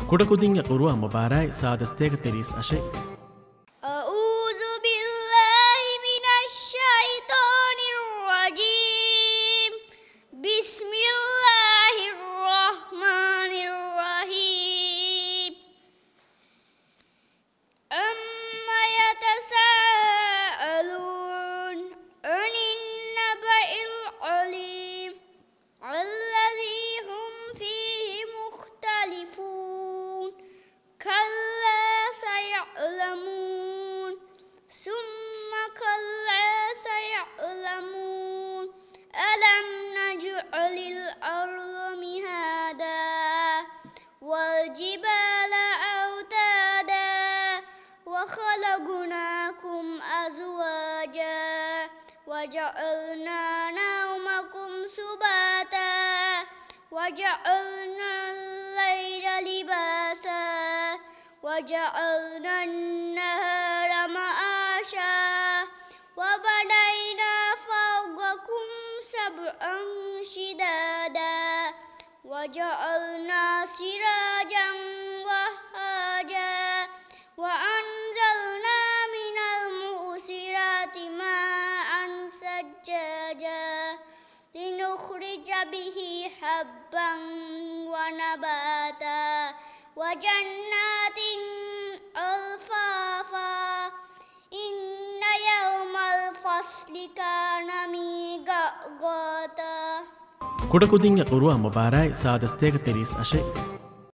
كودكودين يقروا مباراي سادستيك تريس أشي أعوذ بالله من الشيطان الرجيم بسم الله الرحمن الرحيم أما يتساءلون عن النبأ العظيم الذي هم فيه مختلفون كلا سيعلمون ثم كلا سيعلمون ألم نجعل الأرض مهادا والجبال أوتادا وخلقناكم أزواجا وجعلنا نومكم سباتا وجعلنا الليل لباسا وجعلنا النهار معاشا وبنينا فوقكم سبعا شدادا وجعلنا سراجا وهاجا وأنزلنا من المعصرات ماء ثجاجا لنخرج به حبا ونباتا وجنات ألفافا إن يوم الفصل كان ميقاتا كودكودين يقروا مباراي سادستيك تريس أشي